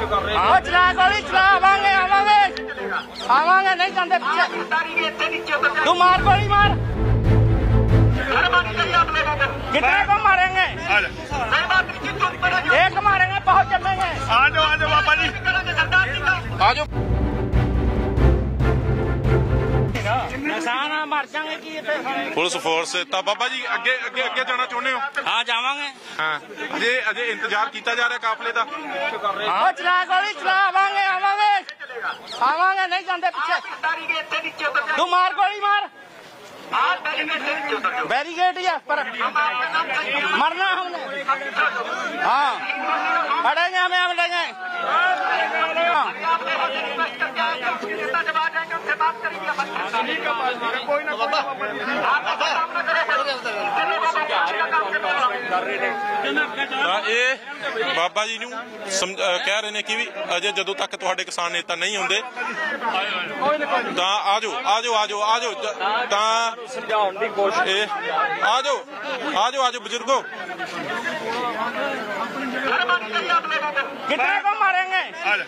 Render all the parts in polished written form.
चला गोली चलावांगे आवांगे नहीं जाते पीछे तू मार गोली मार कितने को मारेंगे एक मारेंगे बहुत जमेंगे आ जाओ बाबा जी आ जाओ निशाना मर जाएंगे कि पुलिस फोर्स तो बाबा जी अगे अगे अगे जाना चाहते हो हाँ जावांगे हाँ अजे अजे इंतजार किया जा रहा काफले का चला गोली चलावांगे आवांगे नहीं जाते पीछे तू मार गोली मार बैरिकेड या पर मरना हमने हाँ अड़ेंगे हमें हम लेंगे बाबा जी नूं कह रहे हैं कि भी अजे जदों तक तुहाडे किसान नेता नहीं होंदे तां आ जाओ तां समझाउण दी कोशिश आ जाओ बुजुर्गो कितने को मारेंगे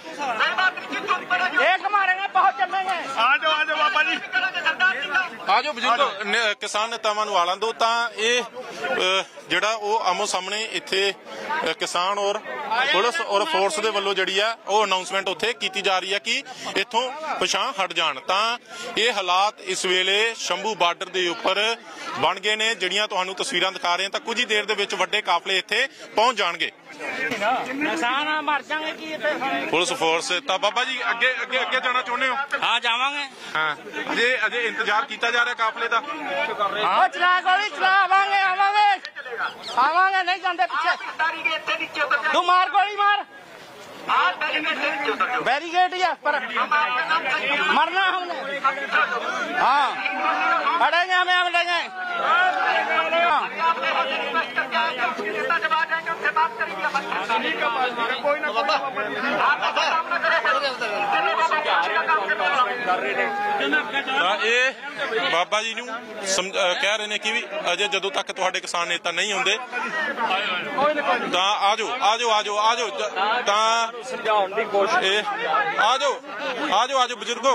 एक मारेंगे बहुत जमेंगे आ जाओ बाबा जी आ जाओ बुजुर्गो किसान नेतावां नूं आलां दो तां ਜਿਹੜਾ ਉਹ ਆਮੋ ਸਾਹਮਣੇ ਇੱਥੇ ਕਿਸਾਨ ਔਰ ਪੁਲਿਸ ਔਰ ਫੋਰਸ ਦੇ ਵੱਲੋਂ ਜਿਹੜੀ ਆ ਉਹ ਅਨਾਉਂਸਮੈਂਟ ਉੱਥੇ ਕੀਤੀ ਜਾ ਰਹੀ ਹੈ ਕਿ ਇੱਥੋਂ ਪਛਾਣ ਹਟ ਜਾਣ ਤਾਂ ਇਹ ਹਾਲਾਤ ਇਸ ਵੇਲੇ ਸ਼ੰਭੂ ਬਾਰਡਰ ਦੇ ਉੱਪਰ ਬਣ ਗਏ ਨੇ ਜਿਹੜੀਆਂ ਤੁਹਾਨੂੰ ਤਸਵੀਰਾਂ ਦਿਖਾ ਰਹੇ ਹਾਂ ਤਾਂ ਕੁਝ ਹੀ ਦੇਰ ਦੇ ਵਿੱਚ ਵੱਡੇ ਕਾਫਲੇ ਇੱਥੇ ਪਹੁੰਚ ਜਾਣਗੇ निशाना मर जाएंगे कि पुलिस फोर्स तो बाबा जी अगे अगे अगे जाना चाहते हो हाँ जावांगे हाँ अजे अजे इंतजार किया जा रहा काफले का चला गोली चलावांगे आवांगे नहीं जाते पीछे तू मार गोली मार बैरिकेड या पर मरना हमने हाँ अड़ेंगे हमें हम लेंगे बाबा जी नूं कह रहे हैं कि भी अजे जदों तक तुहाडे किसान नेता नहीं होंदे तां आ जाओ तां समझाउण दी कोशिश आ जाओ बुजुर्गो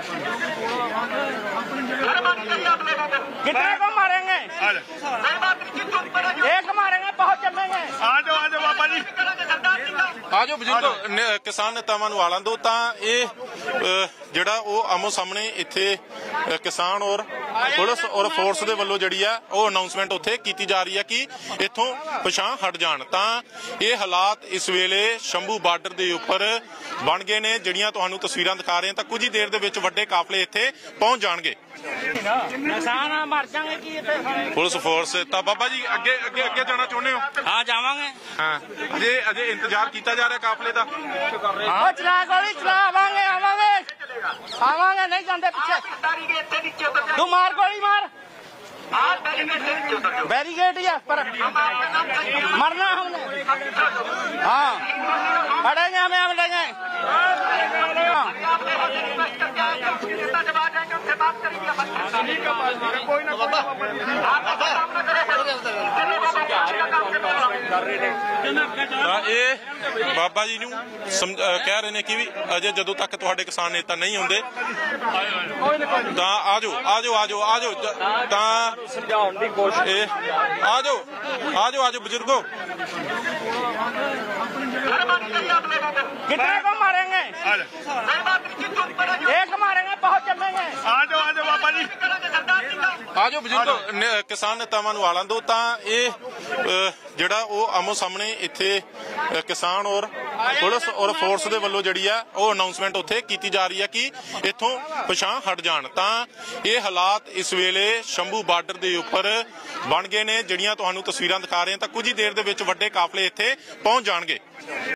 कितने को मारेंगे एक मारेंगे बहुत जमेंगे आ जाओ बाबा जी आ जाओ बुजुर्गो किसान नेतावां नूं आलां दो तां ਜਿਹੜਾ ਉਹ ਆਮੋ ਸਾਹਮਣੇ ਇੱਥੇ ਕਿਸਾਨ ਔਰ ਪੁਲਿਸ ਔਰ ਫੋਰਸ ਦੇ ਵੱਲੋਂ ਜਿਹੜੀ ਆ ਉਹ ਅਨਾਉਂਸਮੈਂਟ ਉੱਥੇ ਕੀਤੀ ਜਾ ਰਹੀ ਹੈ ਕਿ ਇੱਥੋਂ ਪਛਾਣ ਹਟ ਜਾਣ ਤਾਂ ਇਹ ਹਾਲਾਤ ਇਸ ਵੇਲੇ ਸ਼ੰਭੂ ਬਾਰਡਰ ਦੇ ਉੱਪਰ ਬਣ ਗਏ ਨੇ ਜਿਹੜੀਆਂ ਤੁਹਾਨੂੰ ਤਸਵੀਰਾਂ ਦਿਖਾ ਰਹੇ ਹਾਂ ਤਾਂ ਕੁਝ ਹੀ ਦੇਰ ਦੇ ਵਿੱਚ ਵੱਡੇ ਕਾਫਲੇ ਇੱਥੇ ਪਹੁੰਚ ਜਾਣਗੇ निशाना मर जाएंगे कि पुलिस फोर्स तो बाबा जी अगे अगे अगे जाना चाहते हो हाँ जावांगे हाँ अजे अजे इंतजार किया जा रहा काफले का चला गोली चलावांगे आवांगे नहीं जाते पीछे तू मार गोली मार बैरिकेड या पर मरना हमने हाँ अड़ेंगे हमें हम लेंगे बाबा जी नूं कह रहे हैं कि भी अजे जदों तक तुहाडे किसान नेता नहीं होंदे तां आ जाओ तां समझाउण दी कोशिश आ जाओ बुजुर्गो कितने को मारेंगे एक मारेंगे बहुत जमेंगे आ जाओ बाबा जी आ जाओ बुजुर्गो किसान नेतावां नूं आलां दो तां ਜਿਹੜਾ ਉਹ ਆਮੋ ਸਾਹਮਣੇ ਇੱਥੇ ਕਿਸਾਨ ਔਰ ਪੁਲਿਸ ਔਰ ਫੋਰਸ ਦੇ ਵੱਲੋਂ ਜਿਹੜੀ ਆ ਉਹ ਅਨਾਉਂਸਮੈਂਟ ਉੱਥੇ ਕੀਤੀ ਜਾ ਰਹੀ ਹੈ ਕਿ ਇੱਥੋਂ ਪਛਾਣ ਹਟ ਜਾਣ ਤਾਂ ਇਹ ਹਾਲਾਤ ਇਸ ਵੇਲੇ ਸ਼ੰਭੂ ਬਾਰਡਰ ਦੇ ਉੱਪਰ ਬਣ ਗਏ ਨੇ ਜਿਹੜੀਆਂ ਤੁਹਾਨੂੰ ਤਸਵੀਰਾਂ ਦਿਖਾ ਰਹੇ ਹਾਂ ਤਾਂ ਕੁਝ ਹੀ ਦੇਰ ਦੇ ਵਿੱਚ ਵੱਡੇ ਕਾਫਲੇ ਇੱਥੇ ਪਹੁੰਚ ਜਾਣਗੇ।